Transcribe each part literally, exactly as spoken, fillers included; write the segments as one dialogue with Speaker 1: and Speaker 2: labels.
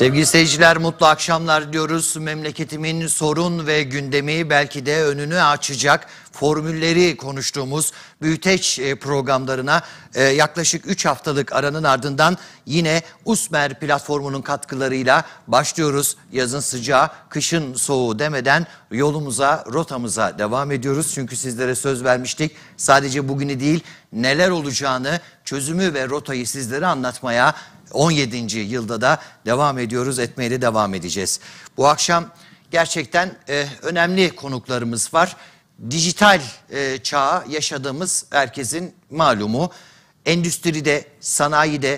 Speaker 1: Sevgili seyirciler, mutlu akşamlar diyoruz. Memleketimin sorun ve gündemi belki de önünü açacak formülleri konuştuğumuz büyüteç programlarına yaklaşık üç haftalık aranın ardından yine Usmer platformunun katkılarıyla başlıyoruz. Yazın sıcağı, kışın soğuğu demeden yolumuza, rotamıza devam ediyoruz. Çünkü sizlere söz vermiştik. Sadece bugünü değil, neler olacağını, çözümü ve rotayı sizlere anlatmaya on yedinci yılda da devam ediyoruz, etmeye de devam edeceğiz. Bu akşam gerçekten e, önemli konuklarımız var. Dijital e, çağı yaşadığımız herkesin malumu. Endüstride, sanayide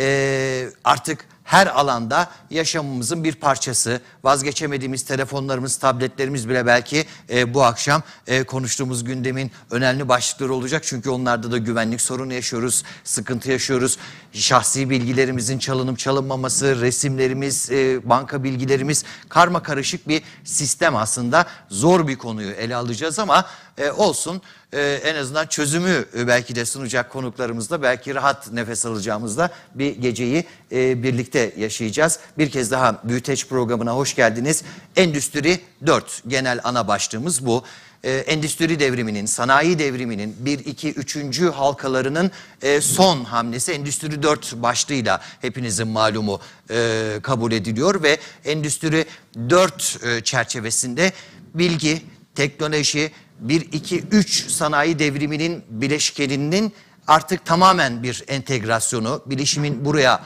Speaker 1: e, artık her alanda yaşamımızın bir parçası. Vazgeçemediğimiz telefonlarımız, tabletlerimiz bile belki e, bu akşam e, konuştuğumuz gündemin önemli başlıkları olacak. Çünkü onlarda da güvenlik sorunu yaşıyoruz, sıkıntı yaşıyoruz. Şahsi bilgilerimizin çalınıp çalınmaması, resimlerimiz, e, banka bilgilerimiz, karma karışık bir sistem aslında. Zor bir konuyu ele alacağız ama e, olsun. Ee, en azından çözümü belki de sunacak konuklarımızla belki rahat nefes alacağımızda bir geceyi e, birlikte yaşayacağız. Bir kez daha Büyüteç programına hoş geldiniz. Endüstri dört genel ana başlığımız bu. Ee, endüstri devriminin, sanayi devriminin bir, iki, üçüncü halkalarının e, son hamlesi Endüstri dört başlığıyla hepinizin malumu e, kabul ediliyor ve Endüstri dört e, çerçevesinde bilgi, teknoloji, bir, iki, üç sanayi devriminin bileşkeninin artık tamamen bir entegrasyonu, bilişimin buraya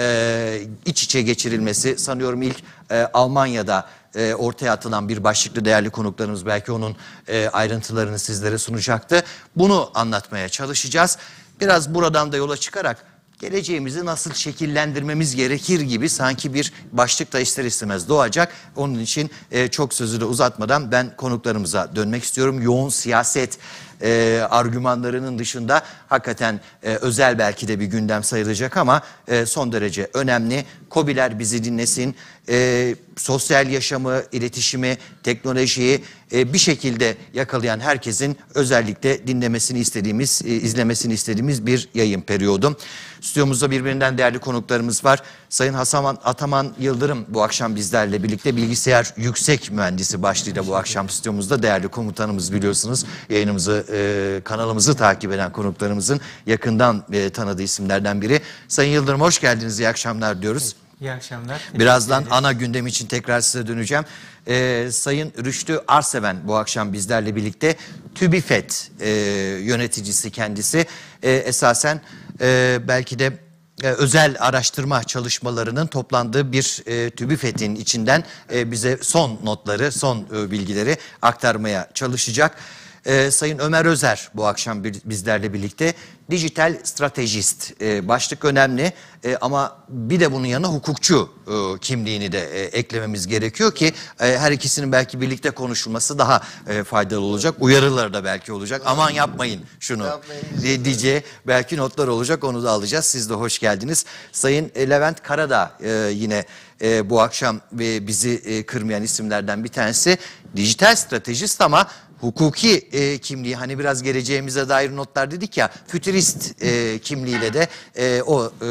Speaker 1: e, iç içe geçirilmesi, sanıyorum ilk e, Almanya'da e, ortaya atılan bir başlıklı değerli konuklarımız belki onun e, ayrıntılarını sizlere sunacaktı. Bunu anlatmaya çalışacağız. Biraz buradan da yola çıkarak geleceğimizi nasıl şekillendirmemiz gerekir gibi sanki bir başlık da ister istemez doğacak. Onun için e, çok sözü de uzatmadan ben konuklarımıza dönmek istiyorum. Yoğun siyaset e, argümanlarının dışında hakikaten e, özel belki de bir gündem sayılacak ama e, son derece önemli. KOBİ'ler bizi dinlesin. E, sosyal yaşamı, iletişimi, teknolojiyi e, bir şekilde yakalayan herkesin özellikle dinlemesini istediğimiz, e, izlemesini istediğimiz bir yayın periyodu. Stüdyomuzda birbirinden değerli konuklarımız var. Sayın Hasan Ataman Yıldırım bu akşam bizlerle birlikte, bilgisayar yüksek mühendisi başlığıyla bu akşam stüdyomuzda değerli komutanımız, biliyorsunuz. Yayınımızı, e, kanalımızı takip eden konuklarımızın yakından e, tanıdığı isimlerden biri. Sayın Yıldırım hoş geldiniz, iyi akşamlar diyoruz.
Speaker 2: İyi akşamlar.
Speaker 1: Birazdan ana gündem için tekrar size döneceğim. Ee, Sayın Rüştü Arseven bu akşam bizlerle birlikte. TÜBİFET e, yöneticisi kendisi. E, esasen e, belki de e, özel araştırma çalışmalarının toplandığı bir e, TÜBİFET'in içinden e, bize son notları, son e, bilgileri aktarmaya çalışacak. Ee, Sayın Ömer Özer bu akşam bizlerle birlikte, dijital stratejist. Ee, başlık önemli ee, ama bir de bunun yanına hukukçu e, kimliğini de e, eklememiz gerekiyor ki e, her ikisinin belki birlikte konuşulması daha e, faydalı olacak. Uyarıları da belki olacak. Aman yapmayın şunu yapmayın diyeceği belki notlar olacak, onu da alacağız. Siz de hoş geldiniz. Sayın Levent Karadağ e, yine e, bu akşam e, bizi e, kırmayan isimlerden bir tanesi. Dijital stratejist ama hukuki e, kimliği, hani biraz geleceğimize dair notlar dedik ya, fütürist e, kimliğiyle de e, o e,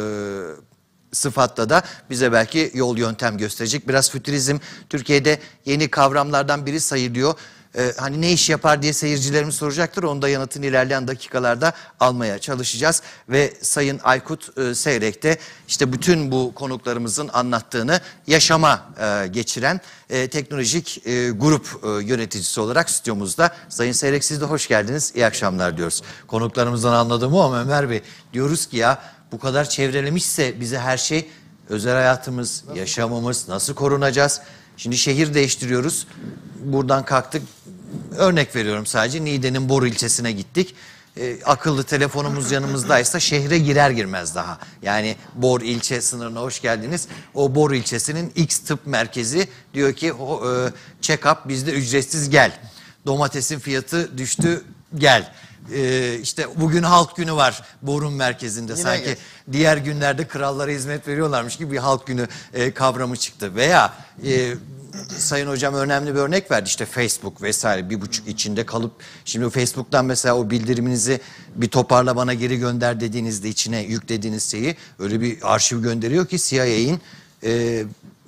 Speaker 1: sıfatla da bize belki yol yöntem gösterecek. Biraz fütürizm Türkiye'de yeni kavramlardan biri sayılıyor. Ee, hani ne iş yapar diye seyircilerimiz soracaktır. Onu da yanıtını ilerleyen dakikalarda almaya çalışacağız. Ve Sayın Aykut e, Seyrek de işte bütün bu konuklarımızın anlattığını yaşama e, geçiren e, teknolojik e, grup e, yöneticisi olarak stüdyomuzda. Sayın Seyrek, siz de hoş geldiniz. İyi akşamlar diyoruz. Konuklarımızdan anladığım o ama Ömer Bey, diyoruz ki ya bu kadar çevrelemişse bize her şey, özel hayatımız, yaşamımız nasıl korunacağız? Şimdi şehir değiştiriyoruz. Buradan kalktık. Örnek veriyorum sadece. Niğde'nin Bor ilçesine gittik. E, akıllı telefonumuz yanımızdaysa şehre girer girmez daha. Yani Bor ilçe sınırına hoş geldiniz. O Bor ilçesinin X tıp merkezi diyor ki o, e, check-up bizde ücretsiz, gel. Domatesin fiyatı düştü, gel. Ee, işte bugün halk günü var Bor'un merkezinde. Yine sanki gel. Diğer günlerde krallara hizmet veriyorlarmış gibi bir halk günü e, kavramı çıktı. Veya e, Sayın Hocam önemli bir örnek verdi, işte Facebook vesaire, bir buçuk içinde kalıp şimdi Facebook'tan mesela o bildiriminizi bir toparla bana geri gönder dediğinizde içine yüklediğiniz şeyi öyle bir arşiv gönderiyor ki C I A'in e,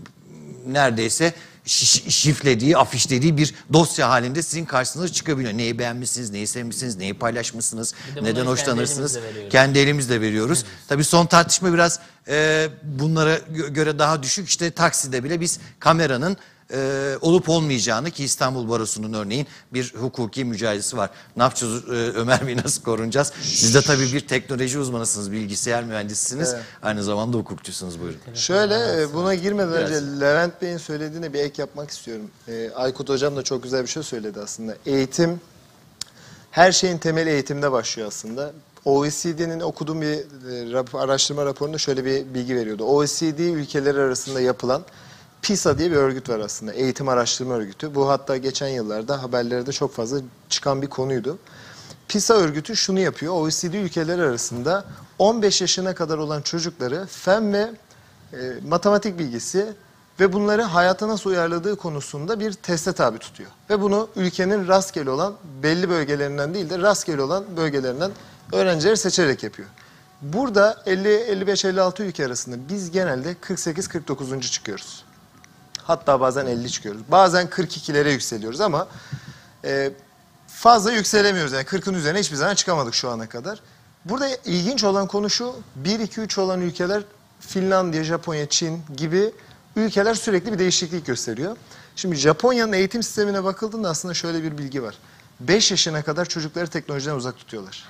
Speaker 1: neredeyse şifrelediği, afişlediği bir dosya halinde sizin karşınıza çıkabiliyor. Neyi beğenmişsiniz, neyi sevmişsiniz, neyi paylaşmışsınız, neden hoşlanırsınız. Kendi elimizle, kendi elimizle veriyoruz. Evet. Tabii son tartışma biraz e, bunlara göre daha düşük. İşte takside bile biz kameranın e, olup olmayacağını, ki İstanbul Barosu'nun örneğin bir hukuki mücadelesi var. Ne yapacağız e, Ömer Bey, nasıl korunacağız? Siz de tabii bir teknoloji uzmanısınız, bilgisayar mühendisisiniz. Evet. Aynı zamanda hukukçusunuz, buyurun.
Speaker 2: Şöyle, buna girmeden Biraz. önce Levent Bey'in söylediğine bir ek yapmak istiyorum. E, Aykut Hocam da çok güzel bir şey söyledi aslında. Eğitim, her şeyin temeli eğitimde başlıyor aslında. O E C D'nin okuduğum bir e, araştırma raporunda şöyle bir bilgi veriyordu. O E C D ülkeleri arasında yapılan PISA diye bir örgüt var aslında. Eğitim Araştırma Örgütü. Bu hatta geçen yıllarda haberlerde çok fazla çıkan bir konuydu. PISA örgütü şunu yapıyor. O E C D ülkeleri arasında on beş yaşına kadar olan çocukları fen ve e, matematik bilgisi ve bunları hayata nasıl uyarladığı konusunda bir teste tabi tutuyor. Ve bunu ülkenin rastgele olan belli bölgelerinden değil de rastgele olan bölgelerinden öğrencileri seçerek yapıyor. Burada elli elli beş elli altı ülke arasında biz genelde kırk sekiz kırk dokuzuncu çıkıyoruz. Hatta bazen elli çıkıyoruz. Bazen kırk ikilere yükseliyoruz ama e, fazla yükselemiyoruz. Yani kırkın üzerine hiçbir zaman çıkamadık şu ana kadar. Burada ilginç olan konu şu, bir iki üç olan ülkeler Finlandiya, Japonya, Çin gibi ülkeler sürekli bir değişiklik gösteriyor. Şimdi Japonya'nın eğitim sistemine bakıldığında aslında şöyle bir bilgi var. beş yaşına kadar çocukları teknolojiden uzak tutuyorlar.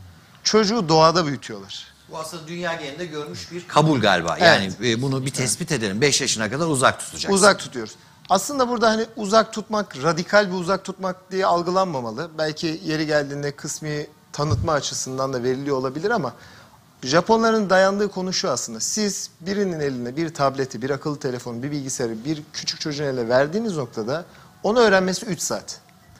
Speaker 2: Çocuğu doğada büyütüyorlar.
Speaker 1: Bu aslında dünya genelinde görmüş bir kabul galiba. Yani evet. Bunu bir tespit edelim. beş yaşına kadar uzak tutacaksın.
Speaker 2: Uzak tutuyoruz. Aslında burada hani uzak tutmak, radikal bir uzak tutmak diye algılanmamalı. Belki yeri geldiğinde kısmi tanıtma açısından da veriliyor olabilir ama Japonların dayandığı konu şu aslında. Siz birinin eline bir tableti, bir akıllı telefonu, bir bilgisayarı bir küçük çocuğun eline verdiğiniz noktada onu öğrenmesi üç saat.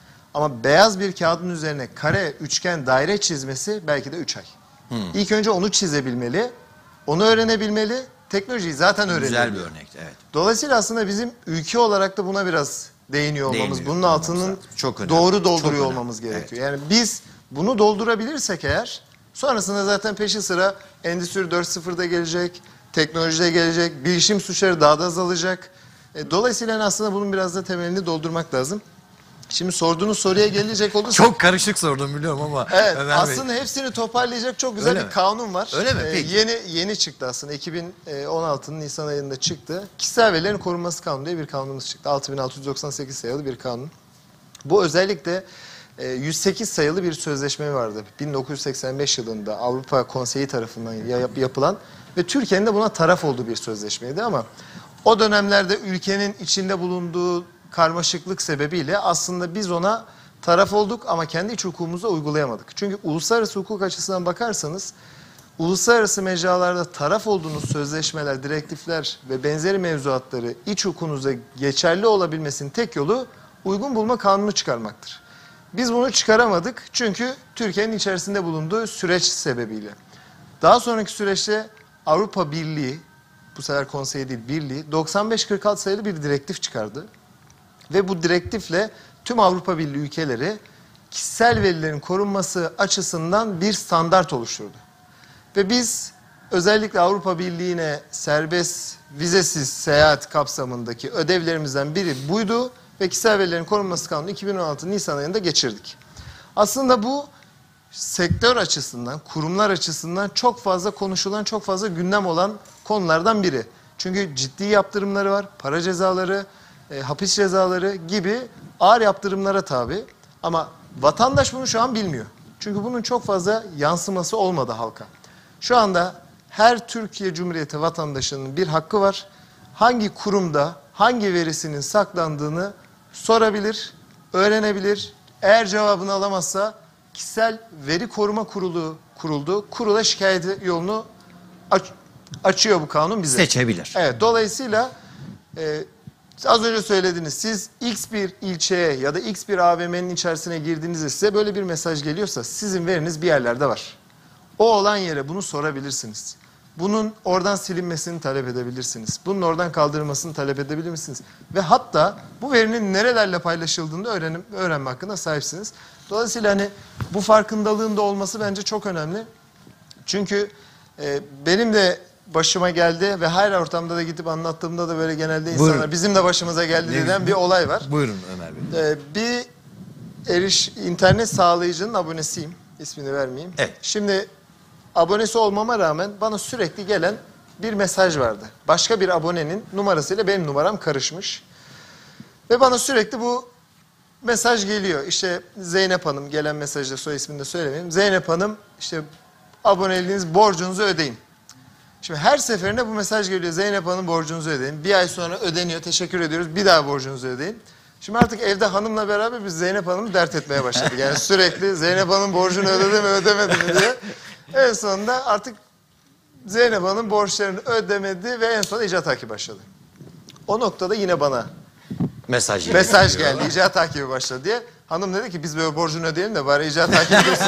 Speaker 2: Ama beyaz bir kağıdın üzerine kare, üçgen, daire çizmesi belki de üç ay. Hmm. İlk önce onu çizebilmeli, onu öğrenebilmeli, teknolojiyi zaten öğrenebilmeli.
Speaker 1: Güzel bir örnekti, evet.
Speaker 2: Dolayısıyla aslında bizim ülke olarak da buna biraz değiniyor olmamız, değiniyor bunun altının çok doğru dolduruyor çok olmamız gerekiyor. Evet. Yani biz bunu doldurabilirsek eğer, sonrasında zaten peşi sıra Endüstri dört nokta sıfırda gelecek, teknolojide gelecek, bilişim suçları daha da azalacak. E, dolayısıyla aslında bunun biraz da temelini doldurmak lazım. Şimdi sorduğunuz soruya gelecek olursak...
Speaker 1: Çok karışık sordum biliyorum ama...
Speaker 2: Evet, Ömer aslında Bey. Hepsini toparlayacak çok güzel Öyle bir mi? kanun var.
Speaker 1: Öyle mi? Peki.
Speaker 2: Ee, yeni yeni çıktı aslında. iki bin on altının Nisan ayında çıktı. Kişisel verilerin korunması kanunu diye bir kanunumuz çıktı. altı bin altı yüz doksan sekiz sayılı bir kanun. Bu özellikle e, yüz sekiz sayılı bir sözleşme vardı. bin dokuz yüz seksen beş yılında Avrupa Konseyi tarafından yap, yapılan ve Türkiye'nin de buna taraf olduğu bir sözleşmeydi ama o dönemlerde ülkenin içinde bulunduğu karmaşıklık sebebiyle aslında biz ona taraf olduk ama kendi iç hukukumuzda uygulayamadık. Çünkü uluslararası hukuk açısından bakarsanız uluslararası mecralarda taraf olduğunuz sözleşmeler, direktifler ve benzeri mevzuatları iç hukukunuzda geçerli olabilmesinin tek yolu uygun bulma kanunu çıkarmaktır. Biz bunu çıkaramadık çünkü Türkiye'nin içerisinde bulunduğu süreç sebebiyle. Daha sonraki süreçte Avrupa Birliği, bu sefer konsey değil birliği, doksan beş kırk altı sayılı bir direktif çıkardı. Ve bu direktifle tüm Avrupa Birliği ülkeleri kişisel verilerin korunması açısından bir standart oluşturdu. Ve biz özellikle Avrupa Birliği'ne serbest vizesiz seyahat kapsamındaki ödevlerimizden biri buydu ve kişisel verilerin korunması kanunu iki bin on altı Nisan ayında geçirdik. Aslında bu sektör açısından, kurumlar açısından çok fazla konuşulan, çok fazla gündem olan konulardan biri. Çünkü ciddi yaptırımları var, para cezaları, E, hapis cezaları gibi ağır yaptırımlara tabi. Ama vatandaş bunu şu an bilmiyor. Çünkü bunun çok fazla yansıması olmadı halka. Şu anda her Türkiye Cumhuriyeti vatandaşının bir hakkı var. Hangi kurumda hangi verisinin saklandığını sorabilir, öğrenebilir. Eğer cevabını alamazsa kişisel veri koruma kurulu kuruldu. Kurula şikayet yolunu aç, açıyor bu kanun bize.
Speaker 1: Seçebilir.
Speaker 2: Evet, dolayısıyla e, az önce söylediniz, siz X bir ilçeye ya da X bir A V M'nin içerisine girdiğinizde size böyle bir mesaj geliyorsa sizin veriniz bir yerlerde var. O olan yere bunu sorabilirsiniz. Bunun oradan silinmesini talep edebilirsiniz. Bunun oradan kaldırılmasını talep edebilirsiniz. Ve hatta bu verinin nerelerle paylaşıldığını öğrenim, öğrenme hakkında sahipsiniz. Dolayısıyla hani bu farkındalığın da olması bence çok önemli. Çünkü e, benim de başıma geldi ve her ortamda da gidip anlattığımda da böyle genelde insanlar
Speaker 1: Buyurun.
Speaker 2: bizim de başımıza geldi
Speaker 1: Ne-
Speaker 2: denen bir olay var.
Speaker 1: Buyurun Ömer Bey.
Speaker 2: Ee, bir eriş internet sağlayıcının abonesiyim. İsmini vermeyeyim.
Speaker 1: Evet.
Speaker 2: Şimdi abonesi olmama rağmen bana sürekli gelen bir mesaj vardı. Başka bir abonenin numarasıyla benim numaram karışmış. Ve bana sürekli bu mesaj geliyor. İşte Zeynep Hanım, gelen mesajda soy ismini de söylemeyeyim. Zeynep Hanım, işte aboneliğiniz, borcunuzu ödeyin. Şimdi her seferinde bu mesaj geliyor. Zeynep Hanım, borcunuzu ödeyin. Bir ay sonra ödeniyor. Teşekkür ediyoruz. Bir daha borcunuzu ödeyin. Şimdi artık evde hanımla beraber biz Zeynep Hanım'ı dert etmeye başladık. Yani sürekli Zeynep Hanım borcunu ödedi mi ödemedi mi diye. En sonunda artık Zeynep Hanım borçlarını ödemedi ve en son icra takibi başladı. O noktada yine bana
Speaker 1: Mesaj.
Speaker 2: mesaj
Speaker 1: geliyor.
Speaker 2: geldi. İcra takibi başladı diye. Hanım dedi ki biz böyle borcunu ödeyelim de bari icra takibi olsun.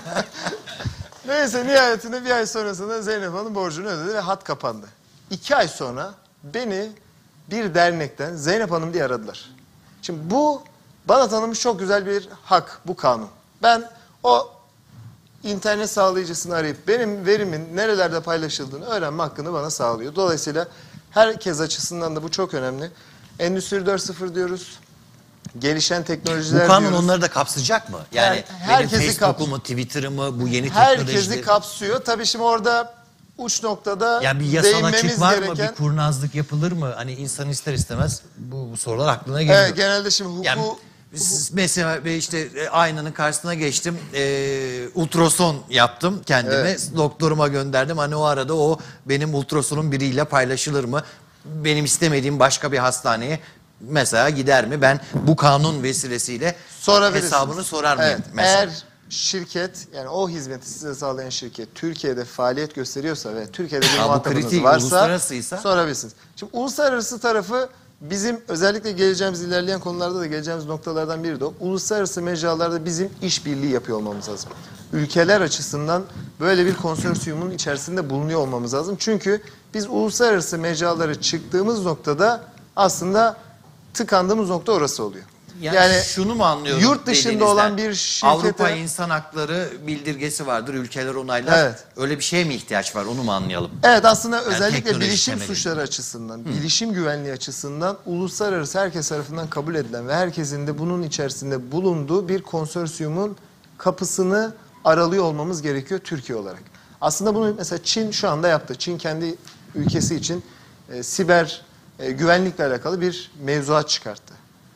Speaker 2: Neyse nihayetinde bir ay sonrasında Zeynep Hanım borcunu ödedi ve hat kapandı. İki ay sonra beni bir dernekten Zeynep Hanım diye aradılar. Şimdi bu bana tanınmış çok güzel bir hak, bu kanun. Ben o internet sağlayıcısını arayıp benim verimin nerelerde paylaşıldığını öğrenme hakkını bana sağlıyor. Dolayısıyla herkes açısından da bu çok önemli. Endüstri dört nokta sıfır diyoruz. Gelişen teknolojiler
Speaker 1: Bu kanun
Speaker 2: diyoruz.
Speaker 1: onları da kapsayacak mı? Yani
Speaker 2: Yani
Speaker 1: benim
Speaker 2: herkesi
Speaker 1: Facebook'u
Speaker 2: kap-
Speaker 1: mu, Twitter'ı mı, bu yeni
Speaker 2: Herkesi
Speaker 1: teknolojileri...
Speaker 2: kapsıyor. Tabii şimdi orada uç noktada
Speaker 1: Yani bir yasal
Speaker 2: değinmemiz
Speaker 1: açık var mı?
Speaker 2: gereken...
Speaker 1: Bir kurnazlık yapılır mı? Hani insan ister istemez bu, bu sorular aklına geliyor.
Speaker 2: Evet, genelde şimdi hukuku...
Speaker 1: Yani siz mesela ben işte e, aynanın karşısına geçtim. E, ultrason yaptım kendime.
Speaker 2: Evet.
Speaker 1: Doktoruma gönderdim. Hani o arada o benim ultrasonum biriyle paylaşılır mı? Benim istemediğim başka bir hastaneye mesela gider mi? Ben bu kanun vesilesiyle
Speaker 2: Sorabilirsiniz.
Speaker 1: hesabını sorar mıyım
Speaker 2: Evet,
Speaker 1: mesela?
Speaker 2: eğer şirket, yani o hizmeti size sağlayan şirket Türkiye'de faaliyet gösteriyorsa ve Türkiye'de bir
Speaker 1: Ha, bu
Speaker 2: muhatabınız
Speaker 1: kritik,
Speaker 2: varsa
Speaker 1: uluslararasıysa?
Speaker 2: sorabilirsiniz. Şimdi uluslararası tarafı bizim özellikle geleceğimiz ilerleyen konularda da geleceğimiz noktalardan biri de o. Uluslararası mecralarda bizim işbirliği yapıyor olmamız lazım. Ülkeler açısından böyle bir konsorsiyumun içerisinde bulunuyor olmamız lazım. Çünkü biz uluslararası mecralara çıktığımız noktada aslında tıkandığımız nokta orası oluyor.
Speaker 1: Yani, şunu mu anlıyorum?
Speaker 2: Yurt dışında
Speaker 1: dediğinizden?
Speaker 2: olan bir şirkete...
Speaker 1: Avrupa İnsan Hakları bildirgesi vardır, ülkeler onaylar.
Speaker 2: Evet.
Speaker 1: Öyle bir şeye mi ihtiyaç var, onu mu anlayalım?
Speaker 2: Evet, aslında özellikle
Speaker 1: teknoloji
Speaker 2: bilişim
Speaker 1: temelinde.
Speaker 2: suçları açısından, bilişim güvenliği açısından uluslararası herkes tarafından kabul edilen ve herkesin de bunun içerisinde bulunduğu bir konsorsiyumun kapısını aralıyor olmamız gerekiyor Türkiye olarak. Aslında bunu mesela Çin şu anda yaptı. Çin kendi ülkesi için e, siber e, güvenlikle alakalı bir mevzuat çıkarttı.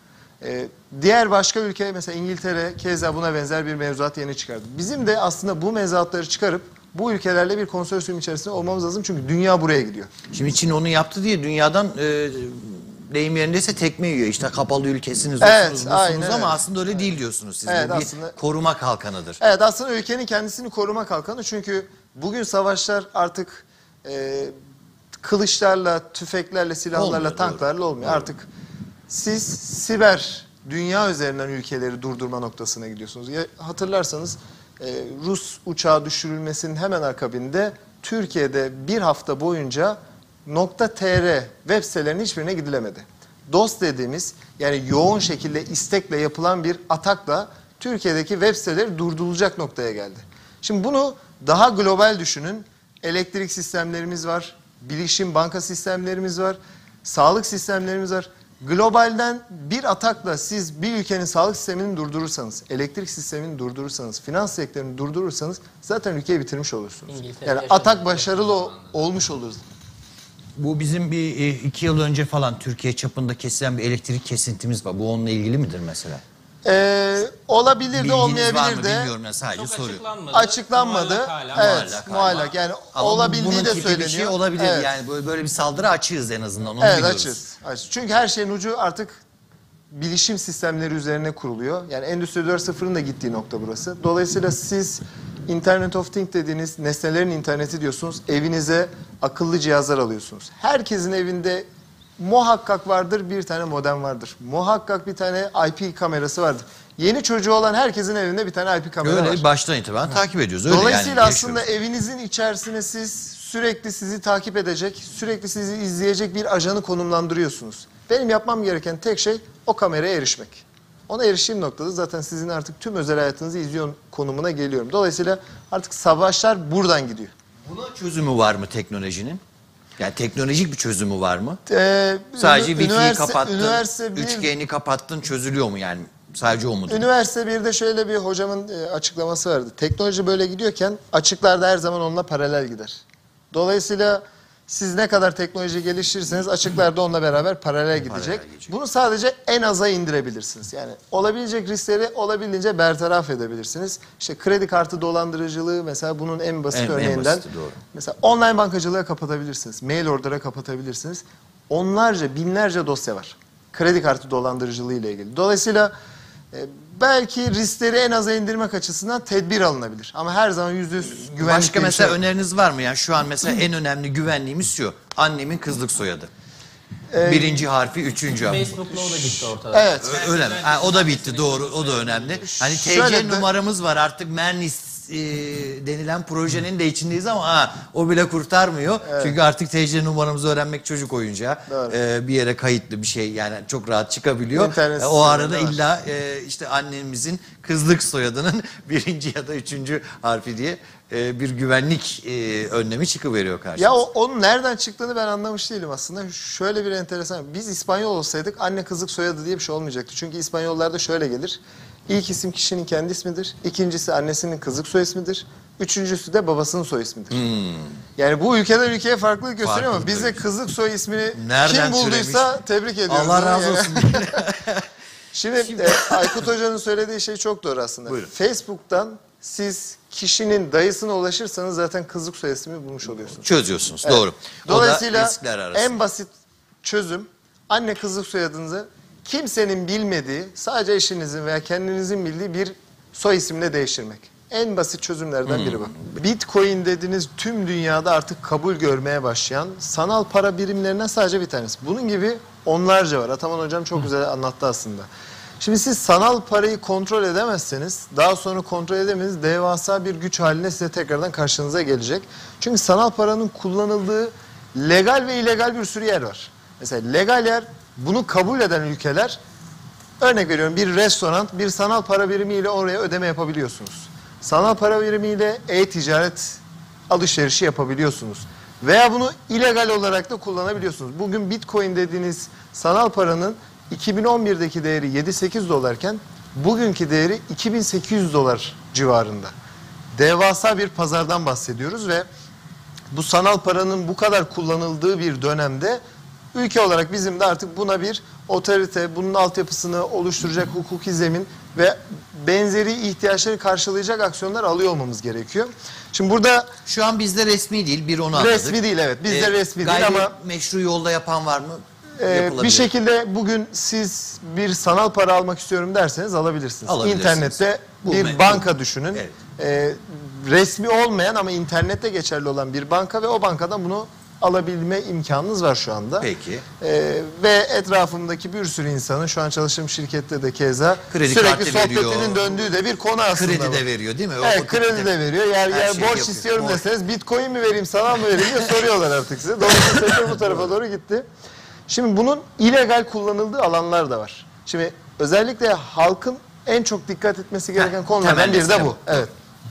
Speaker 2: Ee, diğer başka ülke mesela İngiltere keza buna benzer bir mevzuat yeni çıkardı. Bizim de aslında bu mevzuatları çıkarıp bu ülkelerle bir konsorsiyum içerisinde olmamız lazım çünkü dünya buraya gidiyor.
Speaker 1: Şimdi Çin onu yaptı diye dünyadan e, deyim yerindeyse tekme yiyor. İşte kapalı ülkesiniz,
Speaker 2: Evet,
Speaker 1: olsunuz, busunuz
Speaker 2: aynen
Speaker 1: ama
Speaker 2: öyle.
Speaker 1: aslında öyle değil diyorsunuz siz.
Speaker 2: Evet,
Speaker 1: Bu bir
Speaker 2: aslında-
Speaker 1: koruma kalkanıdır.
Speaker 2: Evet, aslında ülkenin kendisini koruma kalkanı çünkü bugün savaşlar artık e, kılıçlarla, tüfeklerle, silahlarla,
Speaker 1: Olmuyor,
Speaker 2: tanklarla olmuyor.
Speaker 1: Doğru.
Speaker 2: Artık siz siber dünya üzerinden ülkeleri durdurma noktasına gidiyorsunuz. Ya, hatırlarsanız e, Rus uçağı düşürülmesinin hemen akabinde Türkiye'de bir hafta boyunca .tr web sitelerinin hiçbirine gidilemedi. DOS dediğimiz yani yoğun şekilde istekle yapılan bir atakla Türkiye'deki web siteleri durdurulacak noktaya geldi. Şimdi bunu daha global düşünün. Elektrik sistemlerimiz var, bilişim banka sistemlerimiz var, sağlık sistemlerimiz var. Globalden bir atakla siz bir ülkenin sağlık sistemini durdurursanız, elektrik sistemini durdurursanız, finans sektörünü durdurursanız zaten ülkeyi bitirmiş olursunuz.
Speaker 3: İngiltere
Speaker 2: Yani
Speaker 3: yaşadı.
Speaker 2: atak başarılı o- olmuş olur.
Speaker 1: Bu bizim bir e, iki yıl önce falan Türkiye çapında kesilen bir elektrik kesintimiz var. Bu onunla ilgili midir mesela?
Speaker 2: Ee, olabilir de
Speaker 1: Bilginiz var
Speaker 2: olmayabilir
Speaker 1: mı
Speaker 2: de.
Speaker 1: bilmiyorum ya, sadece
Speaker 3: Çok
Speaker 1: soruyorum.
Speaker 3: açıklanmadı.
Speaker 2: Açıklanmadı.
Speaker 3: Muallak hala.
Speaker 2: Evet,
Speaker 1: Muallak hala.
Speaker 2: muallak. Yani
Speaker 1: Ama bu-
Speaker 2: olabildiği
Speaker 1: bunun
Speaker 2: de
Speaker 1: tipi
Speaker 2: söyleniyor.
Speaker 1: bir şey olabilir
Speaker 2: Evet.
Speaker 1: yani böyle, böyle bir saldırı açığız en azından onu
Speaker 2: Evet,
Speaker 1: biliyoruz.
Speaker 2: açız, açız. Çünkü her şeyin ucu artık bilişim sistemleri üzerine kuruluyor. Yani Endüstri dört nokta sıfırın da gittiği nokta burası. Dolayısıyla siz Internet of Things dediğiniz nesnelerin interneti diyorsunuz. Evinize akıllı cihazlar alıyorsunuz. Herkesin evinde muhakkak vardır bir tane modem vardır. Muhakkak bir tane I P kamerası vardır. Yeni çocuğu olan herkesin evinde bir tane I P kamera var.
Speaker 1: Öyle baştan itibaren takip ediyoruz. Öyle
Speaker 2: Dolayısıyla
Speaker 1: yani,
Speaker 2: aslında
Speaker 1: yaşıyoruz.
Speaker 2: evinizin içerisine siz sürekli sizi takip edecek, sürekli sizi izleyecek bir ajanı konumlandırıyorsunuz. Benim yapmam gereken tek şey o kameraya erişmek. Ona eriştiğim noktada zaten sizin artık tüm özel hayatınızı izliyor konumuna geliyorum. Dolayısıyla artık savaşlar buradan gidiyor.
Speaker 1: Buna çözümü var mı teknolojinin? Yani teknolojik bir çözümü var mı?
Speaker 2: Ee,
Speaker 1: Sadece
Speaker 2: ünü-
Speaker 1: Wi-Fi'yi
Speaker 2: üniversite-
Speaker 1: kapattın,
Speaker 2: üniversite bir-
Speaker 1: üç G'ni kapattın, çözülüyor mu yani? Sadece o mudur?
Speaker 2: Üniversite birde şöyle bir hocamın e, açıklaması vardı. Teknoloji böyle gidiyorken açıklarda her zaman onunla paralel gider. Dolayısıyla siz ne kadar teknoloji geliştirirseniz açıklarda onunla beraber paralel gidecek.
Speaker 1: gidecek.
Speaker 2: Bunu sadece en aza indirebilirsiniz. Yani olabilecek riskleri olabildiğince bertaraf edebilirsiniz. İşte kredi kartı dolandırıcılığı mesela bunun en basit
Speaker 1: En- en
Speaker 2: örneğinden.
Speaker 1: basiti, doğru.
Speaker 2: Mesela online bankacılığı kapatabilirsiniz. Mail order'a kapatabilirsiniz. Onlarca, binlerce dosya var. Kredi kartı dolandırıcılığı ile ilgili. Dolayısıyla e, belki riskleri en aza indirmek açısından tedbir alınabilir. Ama her zaman yüzde yüz güvenlik
Speaker 1: Başka
Speaker 2: diye bir
Speaker 1: mesela
Speaker 2: şey yok.
Speaker 1: öneriniz var mı? Yani şu an mesela en önemli güvenliğimiz şu. Annemin kızlık soyadı.
Speaker 2: Ee,
Speaker 1: Birinci harfi, üçüncü harfi.
Speaker 3: Facebook'la o da gitti ortada.
Speaker 2: Evet.
Speaker 1: Ö- Öyle mi? Ha, o da bitti, doğru. O da önemli. Hani T C
Speaker 2: Şöyle de-
Speaker 1: numaramız var artık, Mernis e, denilen projenin de içindeyiz ama ha, o bile kurtarmıyor. Çünkü artık T C numaramızı öğrenmek çocuk oyuncağı.
Speaker 2: Doğru.
Speaker 1: E, bir yere kayıtlı bir şey, yani çok rahat çıkabiliyor.
Speaker 2: İnternet
Speaker 1: E, o arada
Speaker 2: sitelerinde var.
Speaker 1: illa e, işte annemizin kızlık soyadının birinci ya da üçüncü harfi diye e, bir güvenlik e, önlemi çıkıveriyor karşımıza.
Speaker 2: Ya o, onun nereden çıktığını ben anlamış değilim aslında. Şöyle bir enteresan. Biz İspanyol olsaydık anne kızlık soyadı diye bir şey olmayacaktı. Çünkü İspanyollarda şöyle gelir. İlk isim kişinin kendi ismidir. İkincisi annesinin kızlık soy ismidir. Üçüncüsü de babasının soy ismidir. Yani bu ülkeden ülkeye farklılık gösteriyor ama
Speaker 1: Farklılık
Speaker 2: bizde
Speaker 1: tabii.
Speaker 2: kızlık soy ismini
Speaker 1: Nereden
Speaker 2: kim bulduysa tebrik ediyoruz.
Speaker 1: Allah razı
Speaker 2: Yani.
Speaker 1: olsun.
Speaker 2: Şimdi e, Aykut Hoca'nın söylediği şey çok doğru aslında.
Speaker 1: Buyurun.
Speaker 2: Facebook'tan siz kişinin dayısına ulaşırsanız zaten kızlık soy ismini bulmuş oluyorsunuz.
Speaker 1: Çözüyorsunuz,
Speaker 2: Evet.
Speaker 1: doğru. O da
Speaker 2: Dolayısıyla
Speaker 1: riskler arasında.
Speaker 2: en basit çözüm anne kızlık soyadınızı kimsenin bilmediği, sadece eşinizin veya kendinizin bildiği bir soy isimle değiştirmek. En basit çözümlerden biri bu. Bitcoin dediğiniz tüm dünyada artık kabul görmeye başlayan sanal para birimlerinden sadece bir tanesi. Bunun gibi onlarca var. Ataman Hocam çok güzel anlattı aslında. Şimdi siz sanal parayı kontrol edemezseniz, daha sonra kontrol edemeniz devasa bir güç haline size tekrardan karşınıza gelecek. Çünkü sanal paranın kullanıldığı legal ve illegal bir sürü yer var. Mesela legal yer, bunu kabul eden ülkeler, örnek veriyorum bir restoran, bir sanal para birimiyle oraya ödeme yapabiliyorsunuz. Sanal para birimiyle e-ticaret alışverişi yapabiliyorsunuz. Veya bunu illegal olarak da kullanabiliyorsunuz. Bugün Bitcoin dediğiniz sanal paranın iki bin on birdeki değeri yedi sekiz dolarken bugünkü değeri iki bin sekiz yüz dolar civarında. Devasa bir pazardan bahsediyoruz ve bu sanal paranın bu kadar kullanıldığı bir dönemde ülke olarak bizim de artık buna bir otorite, bunun altyapısını oluşturacak hukuki zemin ve benzeri ihtiyaçları karşılayacak aksiyonlar alıyor olmamız gerekiyor. Şimdi burada
Speaker 1: Şu an bizde resmi değil, bir onu anladık.
Speaker 2: resmi değil, evet, bizde
Speaker 1: Ee,
Speaker 2: resmi değil ama
Speaker 1: gayri meşru yolda yapan var mı?
Speaker 2: Ee,
Speaker 1: Yapılabilir.
Speaker 2: bir şekilde bugün siz bir sanal para almak istiyorum derseniz alabilirsiniz.
Speaker 1: Alabilirsiniz.
Speaker 2: İnternette
Speaker 1: Bu
Speaker 2: bir
Speaker 1: me-
Speaker 2: banka düşünün.
Speaker 1: Evet.
Speaker 2: Ee, resmi olmayan ama internette geçerli olan bir banka ve o bankadan bunu alabilme imkanınız var şu anda.
Speaker 1: Peki.
Speaker 2: Ee, ve etrafımdaki bir sürü insanın şu an çalıştığım şirkette de keza
Speaker 1: Kredi
Speaker 2: sürekli
Speaker 1: kartı
Speaker 2: sohbetinin
Speaker 1: veriyor.
Speaker 2: döndüğü de bir konu aslında.
Speaker 1: Kredi
Speaker 2: bu.
Speaker 1: de veriyor değil mi? O- o
Speaker 2: Evet,
Speaker 1: tip
Speaker 2: kredi
Speaker 1: de-
Speaker 2: de veriyor. Yer
Speaker 1: Her
Speaker 2: yer
Speaker 1: şeyi
Speaker 2: borç
Speaker 1: yapıyor.
Speaker 2: istiyorum
Speaker 1: Borç.
Speaker 2: deseniz bitcoin mi vereyim, sana mı vereyim diye soruyorlar artık size. Dolayısıyla sektör bu tarafa doğru gitti. Şimdi bunun illegal kullanıldığı alanlar da var. Şimdi özellikle halkın en çok dikkat etmesi gereken
Speaker 1: Heh,
Speaker 2: konulardan
Speaker 1: temel
Speaker 2: biri de
Speaker 1: mesele
Speaker 2: bu.
Speaker 1: bu.
Speaker 2: Evet.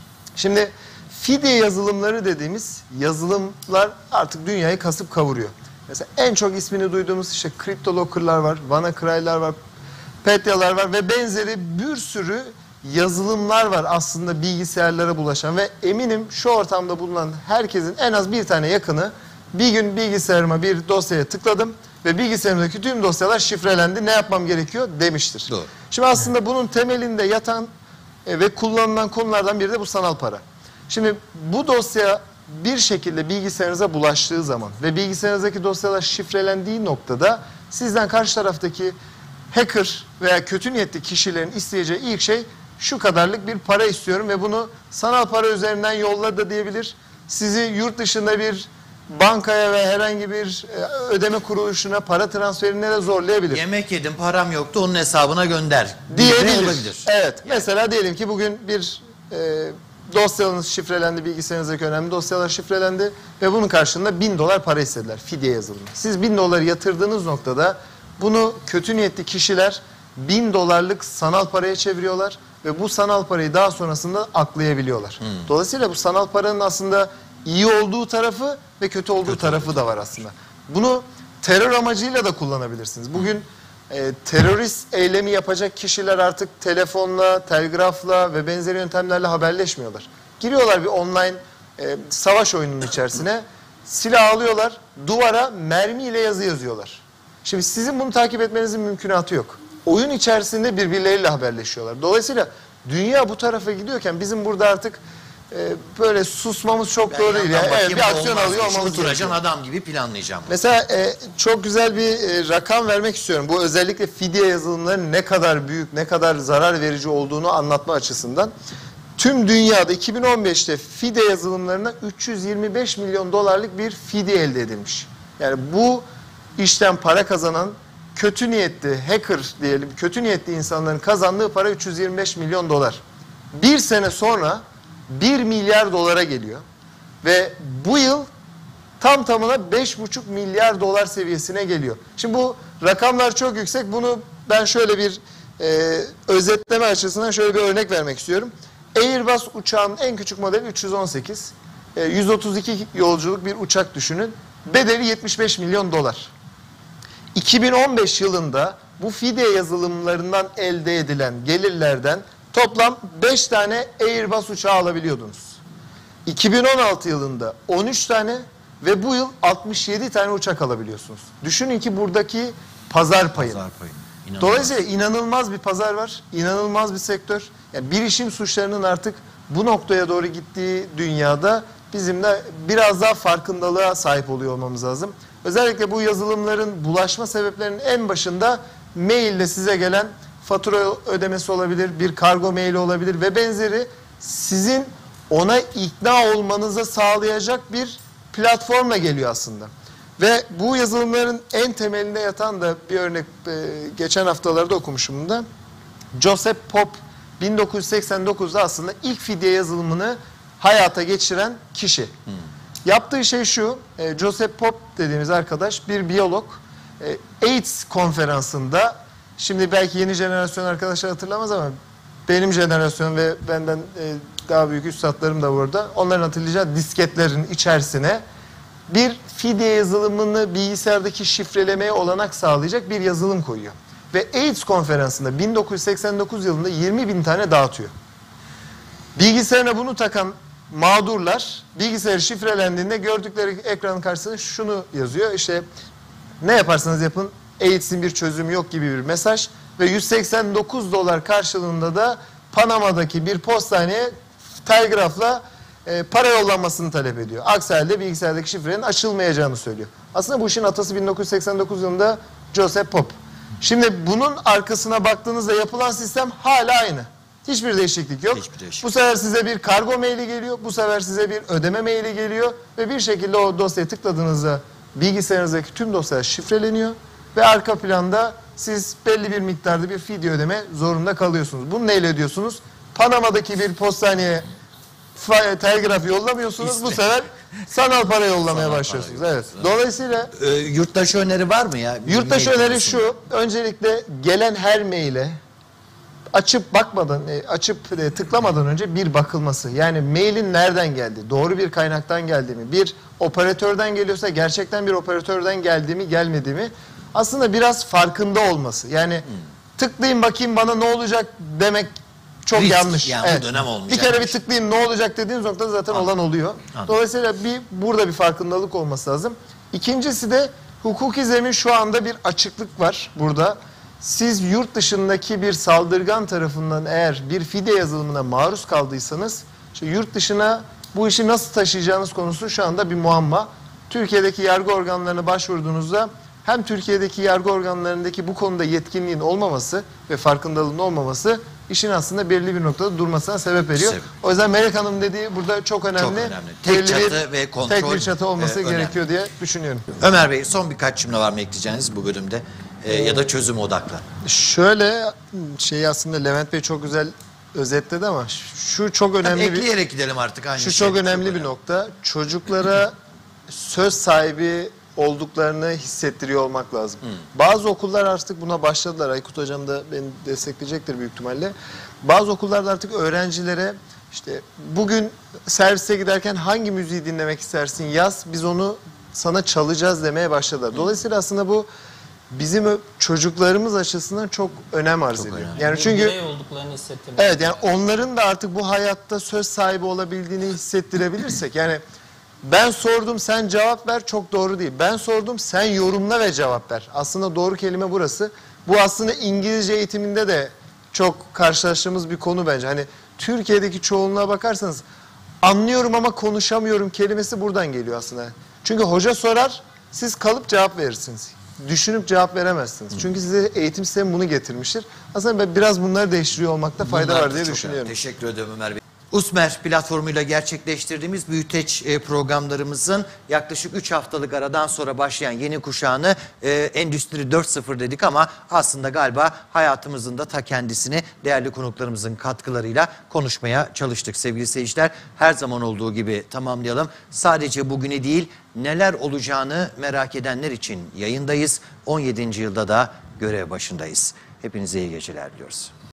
Speaker 2: Şimdi fidye yazılımları dediğimiz yazılımlar artık dünyayı kasıp kavuruyor. Mesela en çok ismini duyduğumuz işte CryptoLocker'lar var, WannaCry'lar var, Petyalar var ve benzeri bir sürü yazılımlar var aslında bilgisayarlara bulaşan ve eminim şu ortamda bulunan herkesin en az bir tane yakını bir gün bilgisayarıma bir dosyaya tıkladım ve bilgisayarımdaki tüm dosyalar şifrelendi, ne yapmam gerekiyor demiştir.
Speaker 1: Doğru.
Speaker 2: Şimdi aslında bunun temelinde yatan e, ve kullanılan konulardan biri de bu sanal para. Şimdi bu dosya bir şekilde bilgisayarınıza bulaştığı zaman ve bilgisayarınızdaki dosyalar şifrelendiği noktada sizden karşı taraftaki hacker veya kötü niyetli kişilerin isteyeceği ilk şey şu kadarlık bir para istiyorum ve bunu sanal para üzerinden yolla da diyebilir. Sizi yurt dışında bir bankaya ve herhangi bir e, ödeme kuruluşuna para transferine de zorlayabilir.
Speaker 1: Yemek yedim, param yoktu, onun hesabına gönder.
Speaker 2: Diyebilir.
Speaker 1: Olabilir.
Speaker 2: Evet. Mesela diyelim ki bugün bir e, dosyanız şifrelendi, bilgisayarınızdaki önemli dosyalar şifrelendi ve bunun karşılığında bin dolar para istediler, fidye yazılımı. Siz bin doları yatırdığınız noktada bunu kötü niyetli kişiler bin dolarlık sanal paraya çeviriyorlar ve bu sanal parayı daha sonrasında aklayabiliyorlar. Dolayısıyla bu sanal paranın aslında iyi olduğu tarafı ve kötü olduğu
Speaker 1: Kötü
Speaker 2: tarafı
Speaker 1: olduğu
Speaker 2: da var aslında. Bunu terör amacıyla da kullanabilirsiniz. Bugün e, terörist eylemi yapacak kişiler artık telefonla, telgrafla ve benzeri yöntemlerle haberleşmiyorlar. Giriyorlar bir online e, savaş oyununun içerisine, silah alıyorlar, duvara mermiyle yazı yazıyorlar. Şimdi sizin bunu takip etmenizin mümkünatı yok. Oyun içerisinde birbirleriyle haberleşiyorlar. Dolayısıyla dünya bu tarafa gidiyorken bizim burada artık e, böyle susmamız çok
Speaker 1: Ben
Speaker 2: doğru değil.
Speaker 1: yandan
Speaker 2: Yani, evet,
Speaker 1: bakayım,
Speaker 2: bir aksiyon
Speaker 1: olmaz.
Speaker 2: alıyor
Speaker 1: İşimi
Speaker 2: olmamız
Speaker 1: tutacağım,
Speaker 2: gerekiyor.
Speaker 1: adam gibi planlayacağım.
Speaker 2: Mesela e, çok güzel bir e, rakam vermek istiyorum. Bu özellikle fidye yazılımlarının ne kadar büyük, ne kadar zarar verici olduğunu anlatma açısından. Tüm dünyada iki bin on beşte fidye yazılımlarına üç yüz yirmi beş milyon dolarlık bir fidye elde edilmiş. Yani bu işten para kazanan kötü niyetli hacker diyelim, kötü niyetli insanların kazandığı para üç yüz yirmi beş milyon dolar. Bir sene sonra bir milyar dolara geliyor. Ve bu yıl tam tamına beş buçuk milyar dolar seviyesine geliyor. Şimdi bu rakamlar çok yüksek. Bunu ben şöyle bir e, özetleme açısından şöyle bir örnek vermek istiyorum. Airbus uçağının en küçük modeli üç yüz on sekiz. E, yüz otuz iki yolculuk bir uçak düşünün. Bedeli yetmiş beş milyon dolar. iki bin on beş yılında bu fidye yazılımlarından elde edilen gelirlerden toplam beş tane Airbus uçağı alabiliyordunuz. iki bin on altı yılında on üç tane ve bu yıl altmış yedi tane uçak alabiliyorsunuz. Düşünün ki buradaki pazar payı.
Speaker 1: Pazar payı. İnanılmaz.
Speaker 2: Dolayısıyla inanılmaz bir pazar var, inanılmaz bir sektör. Yani bilişim suçlarının artık bu noktaya doğru gittiği dünyada bizim de biraz daha farkındalığa sahip oluyor olmamız lazım. Özellikle bu yazılımların bulaşma sebeplerinin en başında maille size gelen fatura ödemesi olabilir, bir kargo maili olabilir ve benzeri sizin ona ikna olmanıza sağlayacak bir platformla geliyor aslında. Ve bu yazılımların en temelinde yatan da bir örnek e, geçen haftalarda okumuşum bunda. Joseph Pop bin dokuz yüz seksen dokuzda aslında ilk fidye yazılımını hayata geçiren kişi. Hmm. Yaptığı şey şu, e, Joseph Pop dediğimiz arkadaş bir biyolog. E, AIDS konferansında, şimdi belki yeni jenerasyon arkadaşlar hatırlamaz ama benim jenerasyon ve benden e, daha büyük üstadlarım da burada. Onların hatırlayacağı disketlerin içerisine bir fidye yazılımını bilgisayardaki şifrelemeye olanak sağlayacak bir yazılım koyuyor. Ve AIDS konferansında bin dokuz yüz seksen dokuz yılında yirmi bin tane dağıtıyor. Bilgisayarına bunu takan mağdurlar bilgisayarı şifrelendiğinde gördükleri ekranın karşısına şunu yazıyor. İşte ne yaparsanız yapın AIDS'in bir çözümü yok gibi bir mesaj ve yüz seksen dokuz dolar karşılığında da Panama'daki bir postaneye telgrafla e, para yollanmasını talep ediyor. Aksi halde bilgisayardaki şifrenin açılmayacağını söylüyor. Aslında bu işin atası bin dokuz yüz seksen dokuz yılında Joseph Pop. Şimdi bunun arkasına baktığınızda yapılan sistem hala aynı. Hiçbir değişiklik yok.
Speaker 1: Hiçbir değişiklik.
Speaker 2: Bu sefer size bir kargo maili geliyor. Bu sefer size bir ödeme maili geliyor. Ve bir şekilde o dosyaya tıkladığınızda bilgisayarınızdaki tüm dosyalar şifreleniyor. Ve arka planda siz belli bir miktarda bir fidye ödeme zorunda kalıyorsunuz. Bunu neyle ödüyorsunuz? Panama'daki bir postaneye telgraf yollamıyorsunuz.
Speaker 1: İşte.
Speaker 2: Bu sefer sanal para yollamaya
Speaker 1: Sanal
Speaker 2: başlıyorsunuz.
Speaker 1: para
Speaker 2: Evet. Dolayısıyla
Speaker 1: Ee, yurttaş öneri var mı ya?
Speaker 2: yurttaş
Speaker 1: Mail
Speaker 2: öneri
Speaker 1: konusunda.
Speaker 2: şu. Öncelikle gelen her maile açıp bakmadan, açıp tıklamadan önce bir bakılması. Yani mailin nereden geldi? Doğru bir kaynaktan geldi mi? Bir operatörden geliyorsa gerçekten bir operatörden geldi mi, gelmedi mi? Aslında biraz farkında olması. Yani hmm. tıklayayım bakayım bana ne olacak demek çok
Speaker 1: Risk,
Speaker 2: yanlış.
Speaker 1: yani
Speaker 2: evet.
Speaker 1: bu dönem olmayacak.
Speaker 2: Bir kere bir
Speaker 1: bir şey.
Speaker 2: tıklayayım ne olacak dediğiniz noktada zaten
Speaker 1: Anladım.
Speaker 2: olan oluyor.
Speaker 1: Anladım.
Speaker 2: Dolayısıyla bir burada bir farkındalık olması lazım. İkincisi de hukuki zemin şu anda bir açıklık var burada. Siz yurt dışındaki bir saldırgan tarafından eğer bir fidye yazılımına maruz kaldıysanız işte yurt dışına bu işi nasıl taşıyacağınız konusu şu anda bir muamma. Türkiye'deki yargı organlarına başvurduğunuzda hem Türkiye'deki yargı organlarındaki bu konuda yetkinliğin olmaması ve farkındalığın olmaması işin aslında belirli bir noktada durmasına sebep veriyor.
Speaker 1: Sebep.
Speaker 2: O yüzden Melek Hanım dediği burada çok önemli.
Speaker 1: Çok önemli. Tek
Speaker 2: Belli
Speaker 1: çatı
Speaker 2: bir,
Speaker 1: ve kontrol,
Speaker 2: tek bir çatı olması
Speaker 1: e, önemli.
Speaker 2: gerekiyor diye düşünüyorum.
Speaker 1: Ömer Bey, son birkaç cümle var mı ekleyeceğiniz bu bölümde? Ee, ya da çözüm odaklı.
Speaker 2: Şöyle şeyi aslında Levent Bey çok güzel özetledi ama şu çok önemli
Speaker 1: Tabii
Speaker 2: bir
Speaker 1: ekleyerek gidelim artık aynı
Speaker 2: şu
Speaker 1: şey.
Speaker 2: çok önemli bir nokta. Çocuklara söz sahibi olduklarını hissettiriyor olmak lazım. Bazı okullar artık buna başladılar. Aykut Hocam da beni destekleyecektir büyük ihtimalle. Bazı okullarda artık öğrencilere işte bugün servise giderken hangi müziği dinlemek istersin yaz, biz onu sana çalacağız demeye başladılar. Dolayısıyla aslında bu bizim çocuklarımız açısından çok önem arz ediyor.
Speaker 1: önemli.
Speaker 2: Yani
Speaker 3: Bir
Speaker 2: çünkü
Speaker 3: birey olduklarını hissettirmek.
Speaker 2: evet, yani onların da artık bu hayatta söz sahibi olabildiğini hissettirebilirsek, yani ben sordum sen cevap ver çok doğru değil. Ben sordum sen yorumla ve cevap ver. Aslında doğru kelime burası. Bu aslında İngilizce eğitiminde de çok karşılaştığımız bir konu bence. Hani Türkiye'deki çoğunluğa bakarsanız anlıyorum ama konuşamıyorum kelimesi buradan geliyor aslında. Çünkü hoca sorar, siz kalıp cevap verirsiniz. Düşünüp cevap veremezsiniz. Çünkü size eğitim sistemi bunu getirmiştir. Aslında ben biraz bunları değiştiriyor olmakta fayda
Speaker 1: Bunlar
Speaker 2: var
Speaker 1: da
Speaker 2: diye
Speaker 1: çok
Speaker 2: düşünüyorum.
Speaker 1: önemli. Teşekkür ederim Ömer Bey. Usmer platformuyla gerçekleştirdiğimiz büyüteç e, programlarımızın yaklaşık üç haftalık aradan sonra başlayan yeni kuşağını e, Endüstri dört nokta sıfır dedik ama aslında galiba hayatımızın da ta kendisini değerli konuklarımızın katkılarıyla konuşmaya çalıştık sevgili seyirciler. Her zaman olduğu gibi tamamlayalım. Sadece bugüne değil neler olacağını merak edenler için yayındayız. on yedinci yılda da görev başındayız. Hepinize iyi geceler diliyoruz.